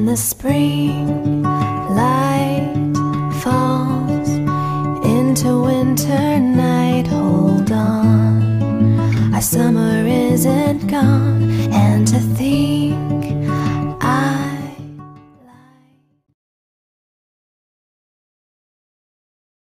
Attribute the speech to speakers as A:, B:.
A: the spring light falls into winter night, hold on, our summer isn't gone. And to think